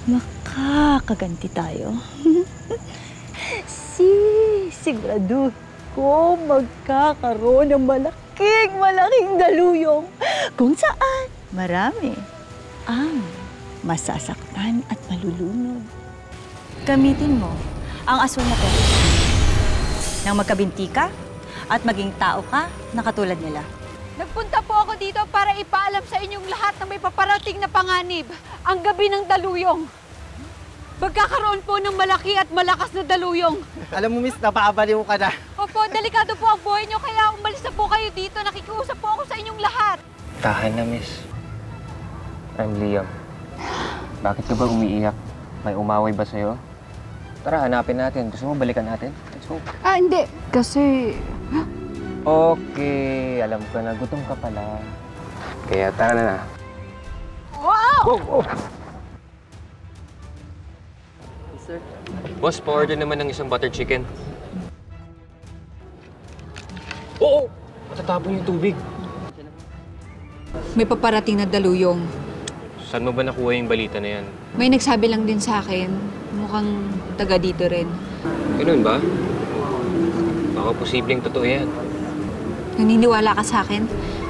makakaganti tayo. Sigurado ko magkakaroon ng malaking daluyong kung saan marami ang masasaktan at malulunod. Gamitin mo ang asul na pera nang magkabinti ka at maging tao ka na katulad nila. Nagpunta po ako dito para ipaalam sa inyong lahat na may paparating na panganib, ang gabi ng daluyong. Magkakaroon po ng malaki at malakas na daluyong. Alam mo, miss, napaabaliw ka na. Opo, delikado po ang buhay niyo, kaya umalis na po kayo dito. Nakikiusap po ako sa inyong lahat. Tahan na, miss. I'm Liam. Bakit ka ba umiiyak? May umaway ba sa'yo? Tara, hanapin natin. Gusto mo balikan natin? Let's go. Hindi. Kasi... Okay, alam ko na. Gutom ka pala. Kaya tara na. Wow! Oh! Sir? Boss, pa-order naman ng isang butter chicken. Oo! Matatapon yung tubig. May paparating na daluyong. Saan mo ba nakuha yung balita na yan? May nagsabi lang din sa akin. Mukhang taga dito rin. Ganun ba? Baka posibleng totoo yan. Naniniwala ka sa akin?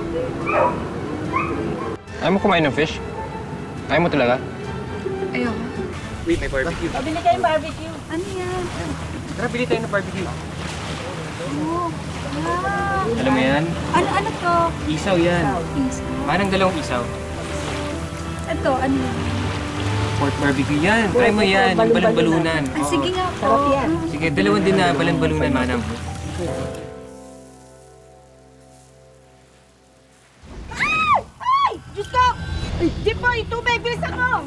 Ayaw mo kumain ng fish? Ayaw mo talaga? Ayoko. Wait, may barbecue. Pabili kayong barbecue. Ano yan? Tara, bili tayo ng barbecue. Oh, wow. Alam mo yan? Ano to? Isaw yan. Isaw. Parang dalawang isaw. Ito, ano yan? Pork barbecue yan. Try mo yan. Yung balon-balunan. Sige nga po. Sarap yan. Sige, dalawang din na balon-balunan, manam. Ay! Diyos ko! Di po, itubig! Bilisan mo!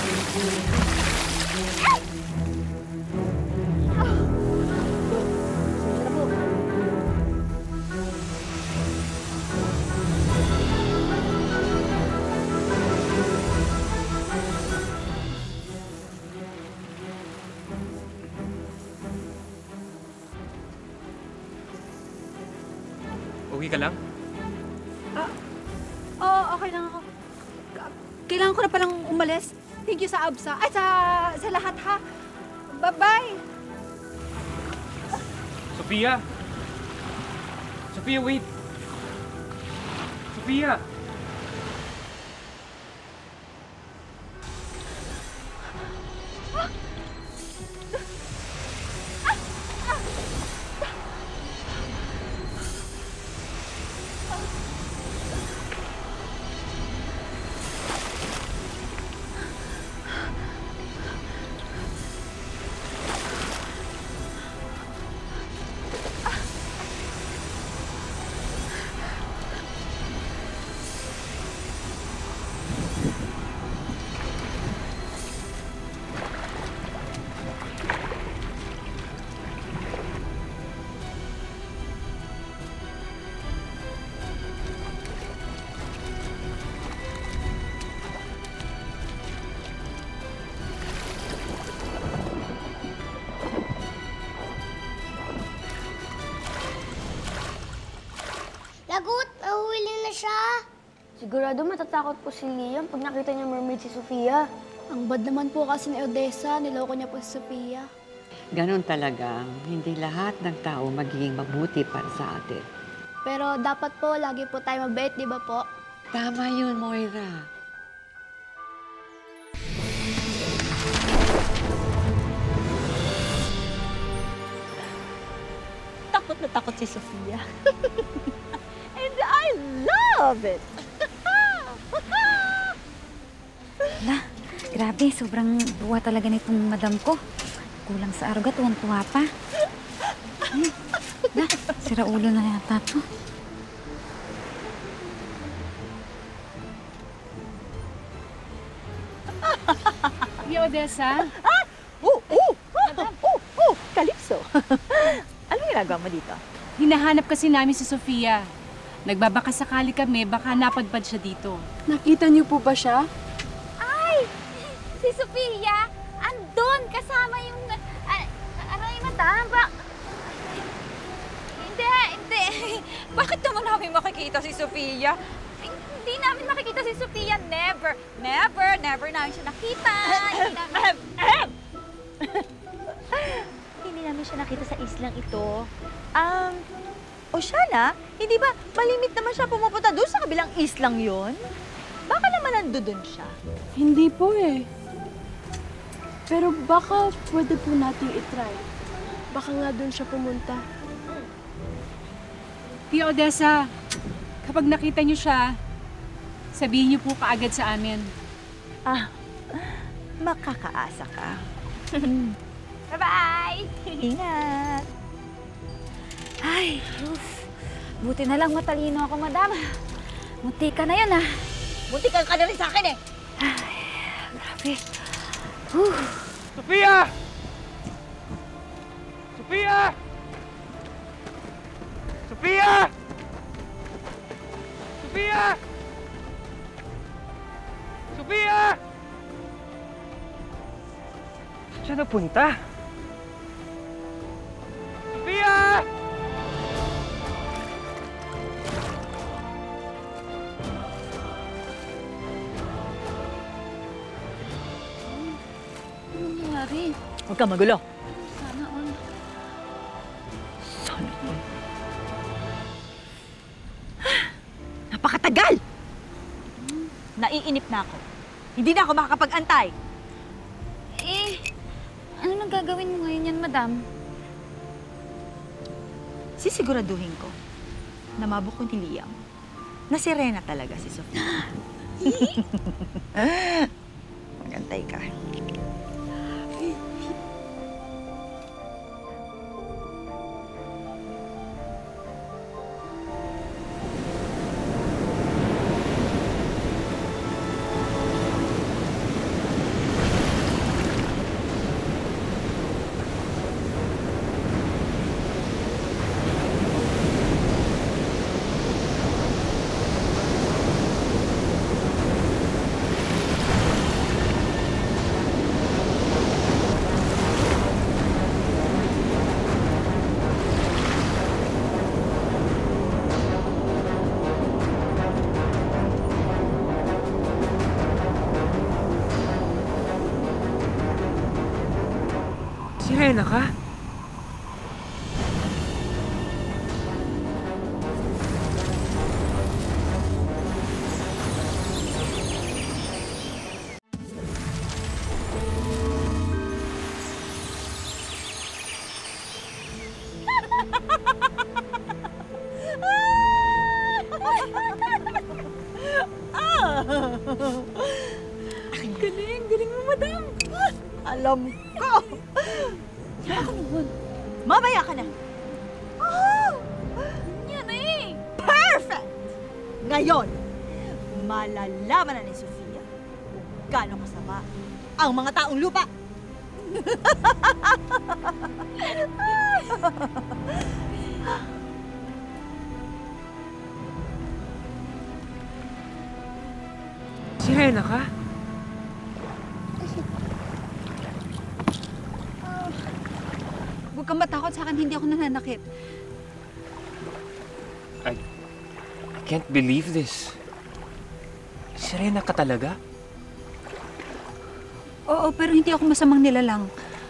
Uwi ka lang? Oo, okay lang ako. Kailangan ko na palang umalis. Thank you sa ABSA. Ay, sa lahat ha. Bye-bye! Sophia! Sophia, wait! Sophia! Lagot! Nahuhuli na siya! Sigurado matatakot po si Liam pag nakita niya mermaid si Sofia. Ang bad naman po kasi ni Odessa, niloko niya po si Sofia. Ganon talaga, hindi lahat ng tao magiging mabuti para sa atin. Pero dapat po, lagi po tayo mabait, di ba po? Tama yun, Moira. Takot na takot si Sofia. And I love it! Hala, grabe, sobrang buwa talaga nitong madam ko. Kulang sa argot, tuwang-tuwa pa. Hala, sira ulo na yata to. Hey, Odessa? Calypso! Anong ginagawa mo dito? Hinahanap kasi namin si Sofia. Nagbabaka sakali kami, baka napadpad siya dito. Nakita niyo po ba siya? Ay! Si Sofia! Andun! Kasama yung... ano yung madam? Hindi! Bakit naman namin makikita si Sofia? Hindi namin makikita si Sofia. Never, never, never namin siya nakita. Hindi namin siya nakita sa islang ito. Oceana, hindi ba malimit naman siya pumupunta doon sa kabilang islang yon? Baka naman nandoon siya. Hindi po eh. Pero baka pwede po nating itry. Baka nga doon siya pumunta. Tia Odessa, kapag nakita niyo siya, sabihin niyo po kaagad sa amin. Makakaasa ka. Bye-bye! Ingat! Ay, buti na lang matalino ako, madam. Munti ka na yun, ah. Buti ka na rin sa akin eh! Ay, grabe. Sofia! Sofia! Sofia! Sofia! Sofia! Saan siya napunta? Sofia! Anong nangyari? Huwag kang magulo. Sana all. Sana all. Napakatagal! Naiinip na ako. Hindi na ako makakapag-antay. Eh, ano nang gagawin mo ngayon yan, madam? Sisiguraduhin ko na mabuko ni Liam na si Rena talaga si Sofia. Magantay ka. Sirena ka? Galing mo, madam. Alam ko. Ako naman. Mamaya ka na. Oh! Yan eh. Perfect! Ngayon, malalaman na ni Sofia kung gaano kasama ang mga taong lupa. Sirena ka? Huwag kang matakot sa akin, hindi ako nananakit. I can't believe this. Sirena ka talaga? Oo, pero hindi ako masamang nilalang.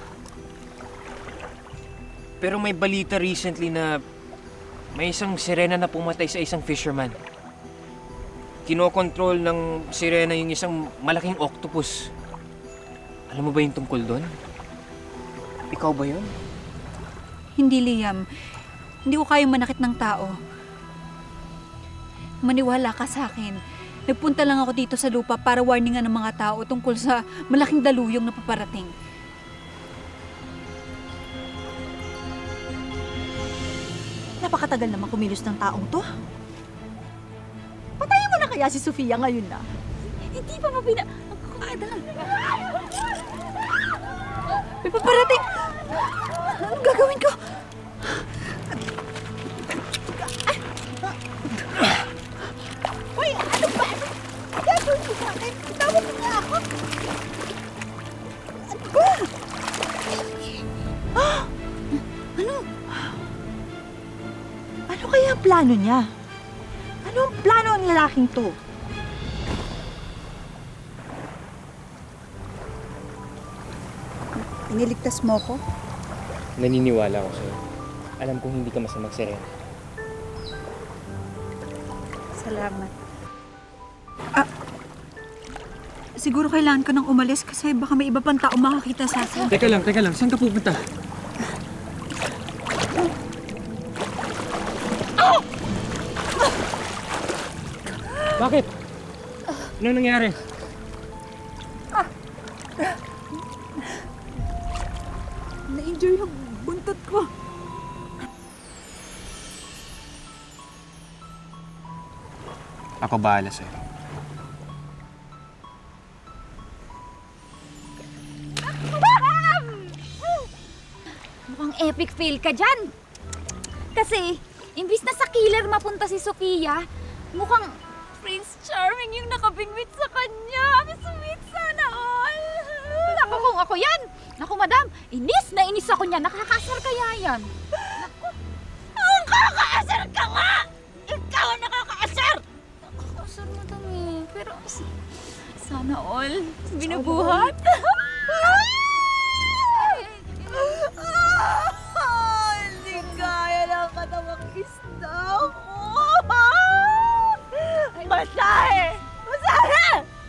Pero may balita recently na may isang sirena na pumatay sa isang fisherman. Kinokontrol ng sirena yung isang malaking octopus. Alam mo ba yung tungkol doon? Ikaw ba yun? Hindi, Liam. Hindi ko kayang manakit ng tao. Maniwala ka sa akin. Nagpunta lang ako dito sa lupa para warningan ng mga tao tungkol sa malaking daluyong na paparating. Napakatagal naman kumilos ng taong to. Patayin mo na kaya si Sofia ngayon na? Hindi pa mapina... May paparating! Anong gagawin ko? Uy, ano ba? Gagawin mo sa akin? Tawag mo nga ako. Ano ba? Ano? Ano kaya ang plano niya? Ano ang plano ng lalaking to? Iniligtas mo ko? Naniniwala ako sa'yo. Alam kong hindi ka masamang Serena. Salamat. Siguro kailangan ka nang umalis kasi baka may iba pang tao makakita sa akin. Teka lang. Saan ka pupunta? Bakit? Ano nangyari? Na-injure yung buntot ko. Ako bahala sa'yo. Mukhang epic fail ka dyan. Kasi, imbis na sa killer mapunta si Sofia, mukhang Prince Charming yung nakabingwit sa kanya. Sweet sana all. Naku, kung ako yan. Naku, madam, inis na inis ako niya. Nakakasar kaya yan. Naku. Ang kakaasar ka nga! Ikaw ang nakakaasar! Nakakaasar, madam eh. Pero sana all. Binubuhat. Hindi kaya ng katawang isda ko. Masahe! Masahe!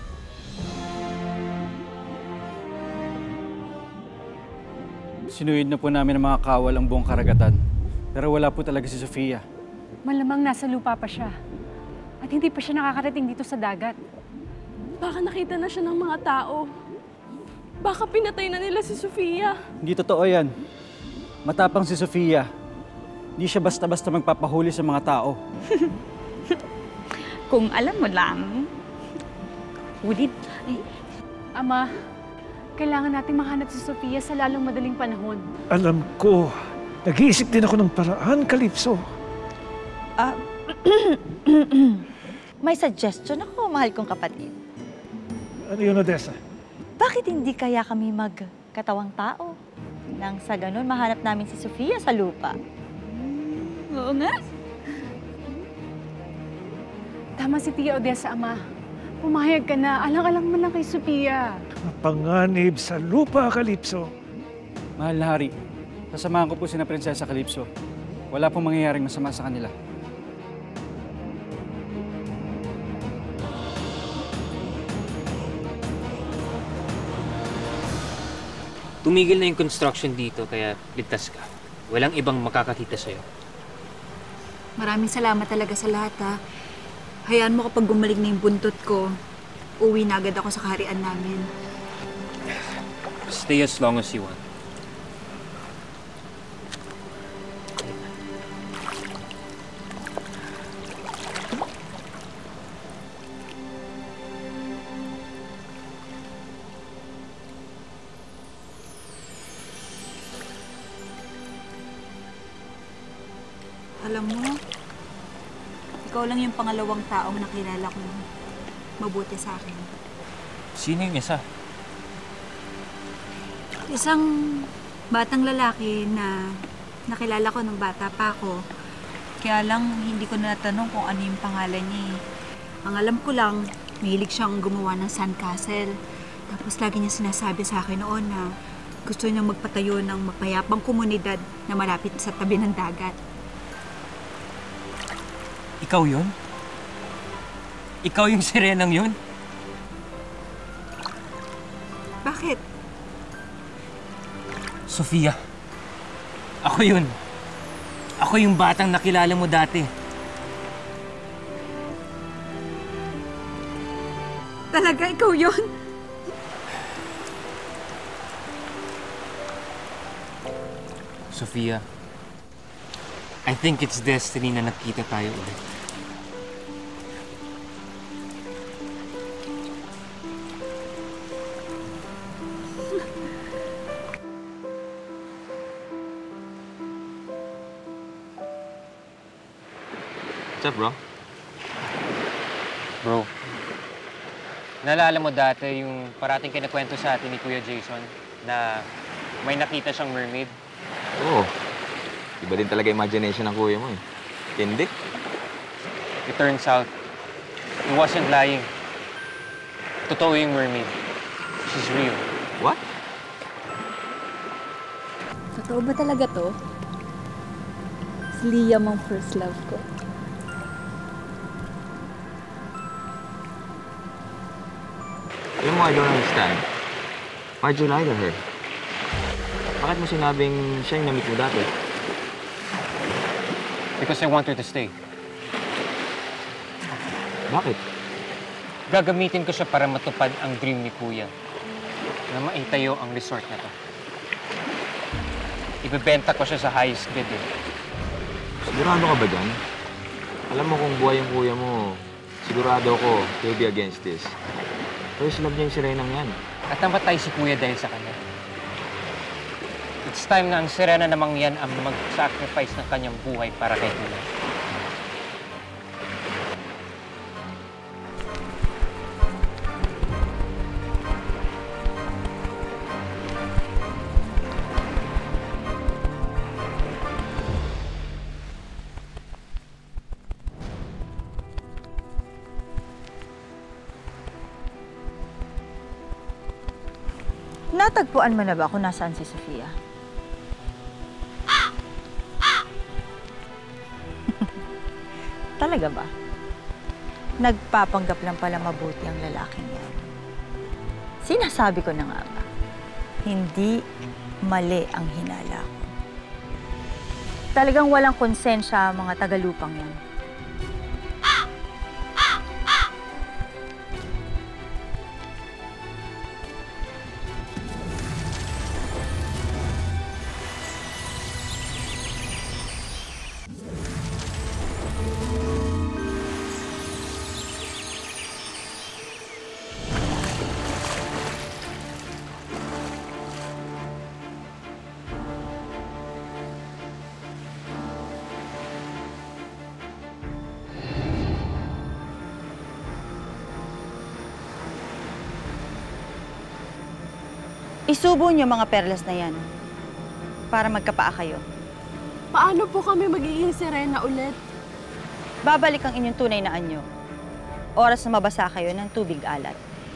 Sinuid na po namin ang mga kawal ang buong karagatan. Pero wala po talaga si Sofia. Malamang nasa lupa pa siya. At hindi pa siya nakakarating dito sa dagat. Baka nakita na siya ng mga tao. Baka pinatay na nila si Sofia. Hindi totoo yan. Matapang si Sofia. Hindi siya basta-basta magpapahuli sa mga tao. Kung alam mo lang, ulit. Ama, kailangan natin mahanap si Sofia sa lalong madaling panahon. Alam ko. Nag-iisip din ako ng paraan, Calypso. May suggestion ako, mahal kong kapatid. Ano yun, Odessa? Bakit hindi kaya kami magkatawang tao? Nang sa ganun, mahanap namin si Sofia sa lupa. Oo nga. Tama si Tia Odessa, Ama. Pumayag ka na. Alang-alang mo lang kay Sofia. Mapanganib sa lupa, Calypso. Mahal na hari, sasamahan ko po sina Prinsesa Calypso. Wala pong mangyayaring masama sa kanila. Tumigil na yung construction dito kaya ligtas ka. Walang ibang makakakita sa'yo. Maraming salamat talaga sa lahat, ha. Hayaan mo kapag gumaling na yung buntot ko, uwi na agad ako sa kaharian namin. Stay as long as you want. Alam mo, ikaw lang yung pangalawang taong nakilala kong mabuti sa akin. Sino yung isa? Isang batang lalaki na nakilala ko nung bata pa ako. Kaya lang, hindi ko na natanong kung ano yung pangalan niya eh. Ang alam ko lang, mahilig siyang gumawa ng sandcastle. Tapos lagi niya sinasabi sa akin noon na gusto niyang magpatayo ng mapayapang komunidad na malapit sa tabi ng dagat. Ikaw yun? Ikaw yung sirenang yun? Bakit? Sofia, ako yun. Ako yung batang nakilala mo dati. Talaga ikaw yun? Sofia, I think it's destiny na nagkita tayo ulit. What's up, bro? Bro, naalala mo dati yung parating kinakwento sa atin ni Kuya Jason na may nakita siyang mermaid? Oo. Iba din talaga imagination ng kuya mo eh. Hindi. It turns out, he wasn't lying. Totoo yung mermaid. She's real. What? Totoo ba talaga to? Si Liam ang first love ko. Alam mo, I don't understand. Why'd you lie to her? Bakit mo sinabing siya yung na-meet mo dati? Because I want her to stay. Bakit? Gagamitin ko siya para matupad ang dream ni Kuya na maitayo ang resort na to. Ibebenta ko siya sa highest bid eh. Sigurado ka ba dyan? Alam mo kung buhay yung kuya mo, sigurado ako he'll be against this. First love niya yung sirenang yan. At namatay si Kuya dahil sa kanya. It's time na ang sirena namang yan ang mag-sacrifice ng kanyang buhay para kay Kuya. Natagpuan mo na ba kung nasaan si Sofia? Talaga ba? Nagpapanggap lang pala mabuti ang lalaking yan. Sinasabi ko na nga ba, hindi mali ang hinala ko. Talagang walang konsensya ang mga tagalupang yan. Isubo niyo mga perlas na yan para magkapaa kayo. Paano po kami magiging sirena ulit? Babalik ang inyong tunay na anyo. Oras na mabasa kayo ng tubig alat.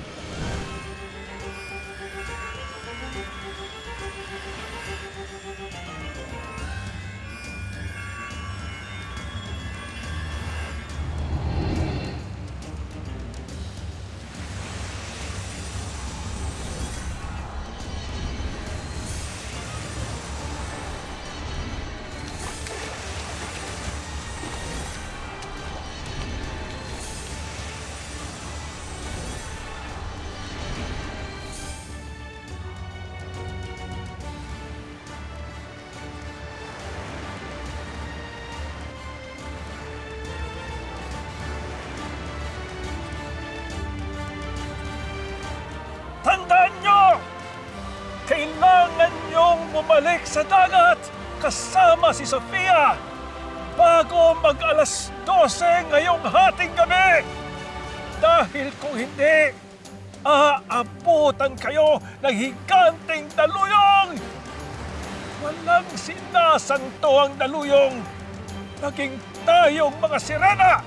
Tandaan nyo! Kailangan nyong bumalik sa dagat kasama si Sofia bago mag-alas 12 ngayong hating gabi. Dahil kung hindi, aabutan kayo ng higanteng daluyong! Walang sinasanto ang daluyong, maging tayong mga sirena!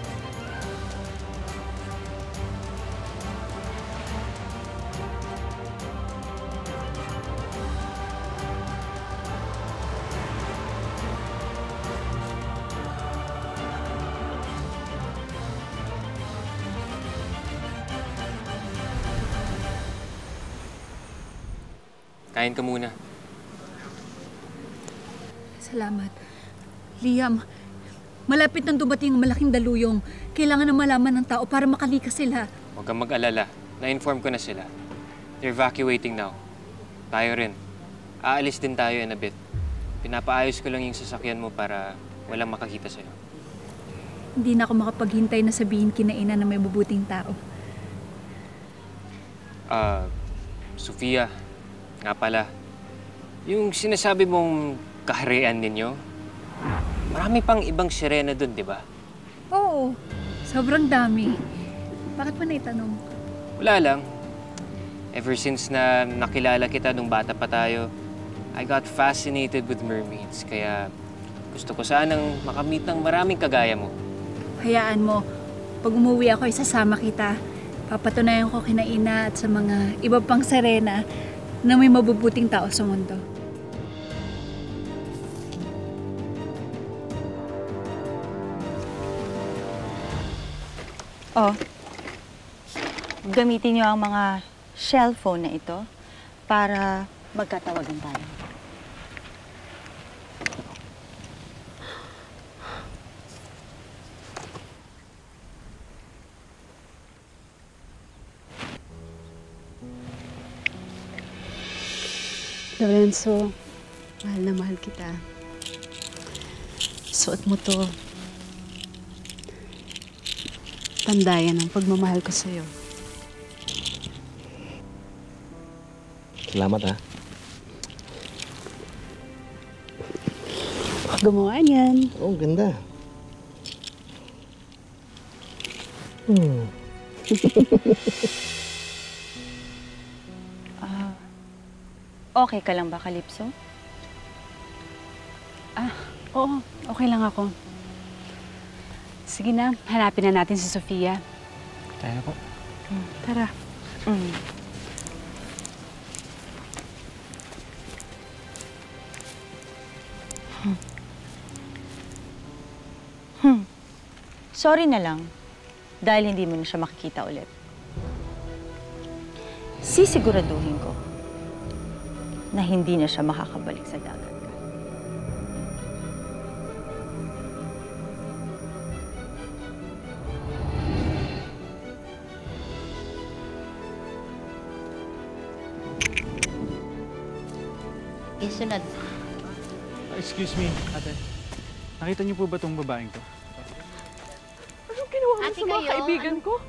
Kain ka muna. Salamat. Liam, malapit nang dumating ang malaking daluyong. Kailangan na malaman ng tao para makalikas sila. Huwag kang mag-alala. Na-inform ko na sila. They're evacuating now. Tayo rin. Aalis din tayo in a bit. Pinapaayos ko lang yung sasakyan mo para walang makakita sa'yo. Hindi na ako makapaghintay na sabihin kina Ina na may mabuting tao. Sofia, nga pala, yung sinasabi mong kaharian ninyo, marami pang ibang sirena dun, di ba? Oo, sobrang dami. Bakit pa naitanong? Wala lang. Ever since na nakilala kita nung bata pa tayo, I got fascinated with mermaids. Kaya gusto ko sanang makamit ng maraming kagaya mo. Hayaan mo, pag umuwi ako, isasama kita. Papatunayan ko kina Ina at sa mga iba pang sirena na may mabubuting tao sa mundo. Oh, gamitin niyo ang mga cellphone na ito para magkatawagan tayo. Lorenzo, mahal na mahal kita. Suot mo to. Tandayan ang pagmamahal ko sa'yo. Salamat, ha? Gumawa niyan. Oh, ganda. Okay ka lang ba, Calypso? Oo, okay lang ako. Sige na, hanapin na natin si Sofia. Kaya po. Tara. Sorry na lang, dahil hindi mo na siya makikita ulit. Sisiguraduhin ko na hindi na siya makakabalik sa dagat. Isunod. Excuse me, ate. Nakita niyo po ba tong babaeng to? Anong ginawa mo sa mga kaibigan ko?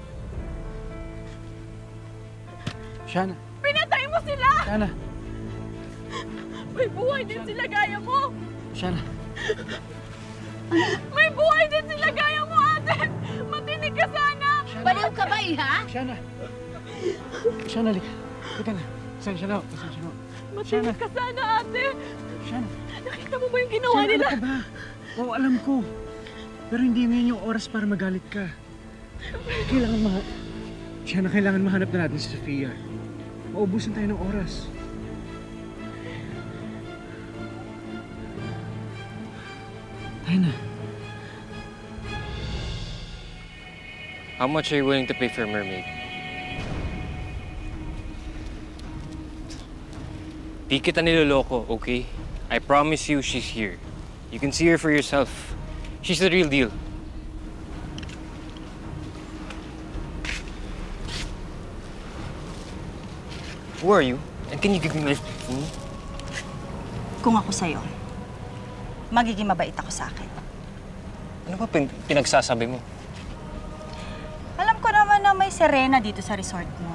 Shana. Pinatay mo sila! Shana. May buhay din sila gaya mo! Shana. May buhay din sila gaya mo, ate! Matinig ka sana! Baliw ka ba, iha? Shana. Shana, halika. Halika na. Pasensya na. Pasensya na. Matinig ka sana, ate! Shana. Nakita mo ba yung ginawa Shana, nila? ano ka ba? Oo, alam ko. Pero hindi ngayon yung oras para magalit ka. Shana, kailangan mahanap na natin si Sofia. Maubusan tayo ng oras. Tayo na. How much are you willing to pay for a mermaid? Di kita niloloko, okay? I promise you she's here. You can see her for yourself. She's the real deal. Who are you? And can you give me my phone? Kung ako sa'yo, magiging mabait ako sa akin. Ano ba pinagsasabi mo? Alam ko naman na may Serena dito sa resort mo.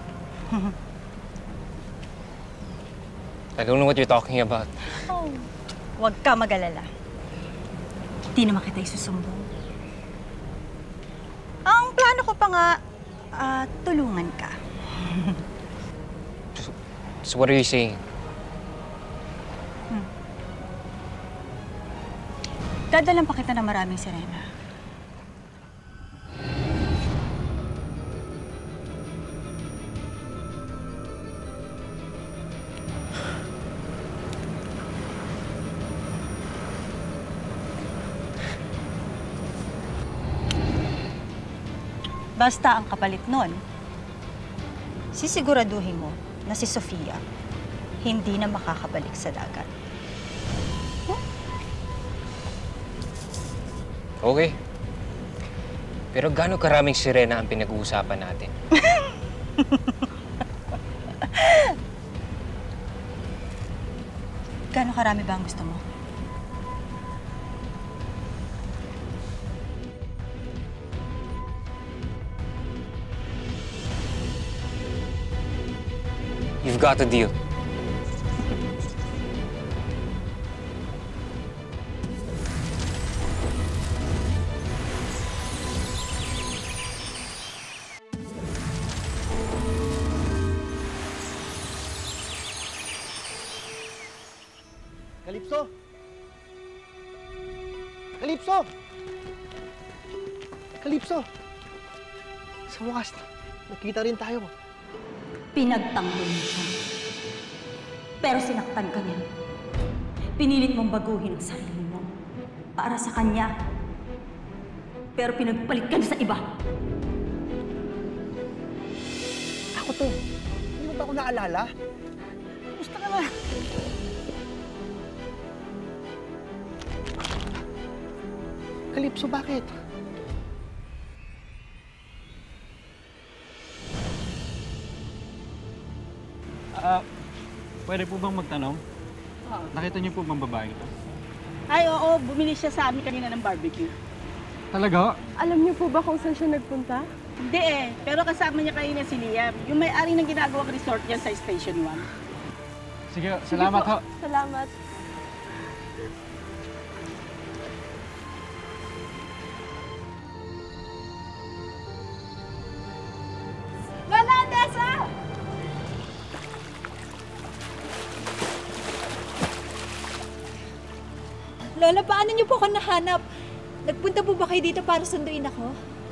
I don't know what you're talking about. Oh, huwag ka mag-alala. Di naman kita isusumbong. Ang plano ko pa nga, tulungan ka. So what are you saying? Dadalan pa kita ng maraming Serena. Basta ang kapalit nun, sisiguraduhin mo na si Sofia hindi na makakabalik sa dagat. Okay. Pero gaano karaming sirena ang pinag-uusapan natin? Gaano karami ba ang gusto mo? You've got a deal. Calypso! Calypso! Calypso! Sa wakas, nakita rin tayo. Pinagtanggol mo siya. Pero sinaktan ka niya. Pinilit mong baguhin ang sarili mo para sa kanya. Pero pinagpalit ka niya sa iba. ko to. Hindi mo ba ako naalala? Gusto ka na. Calypso, bakit? Pwede po bang magtanong? Nakita niyo po bang babae ito? Ay, oo. Bumili siya sa amin kanina ng barbecue. Talaga? Alam niyo po ba kung saan siya nagpunta? Hindi eh. Pero kasama niya kanina si Liam. Yung may-ari ng ginagawang resort niyan sa Station 1. Sige, salamat ho. Salamat. Lola Odessa! Lola, paano niyo po ako nahanap? Nagpunta po ba kayo dito para sunduin ako?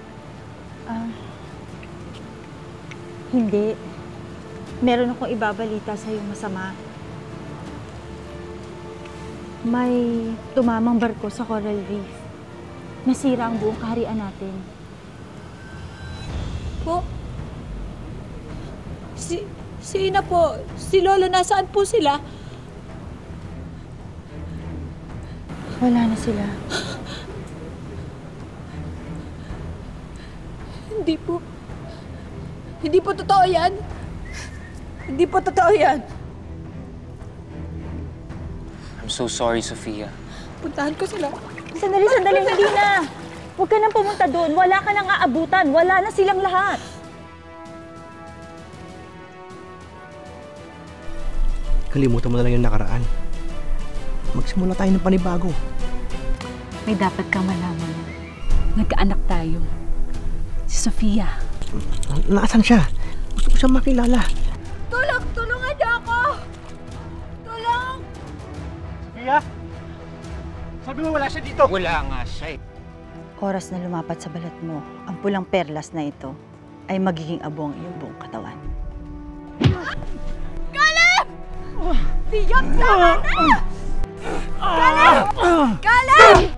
Hindi. Meron akong ibabalita sa'yo masama. May tumamang barko sa Coral Reef. Nasira ang buong kaharian natin. Po? Sina po? Si Lola, nasaan po sila? Wala na sila. Hindi po. Hindi po totoo yan. Hindi po totoo yan. I'm so sorry, Sofia. Puntahan ko sila. Sandali, hindi na. Huwag ka nang pumunta doon. Wala ka nang aabutan. Wala na silang lahat. Kalimutan mo na lang yung nakaraan. Magsimula tayo ng panibago. May dapat kang malaman. Nagkaanak tayo. Si Sofia. Nasaan siya? Gusto ko siyang makilala. Tulong! Tulungan niyo ako! Tulong! Sofia? Sabi mo wala siya dito? Wala nga siya eh. Oras na lumapat sa balat mo, ang pulang perlas na ito ay magiging abo ang iyong buong katawan. Caleb! Liam, tama na! Caleb! Caleb!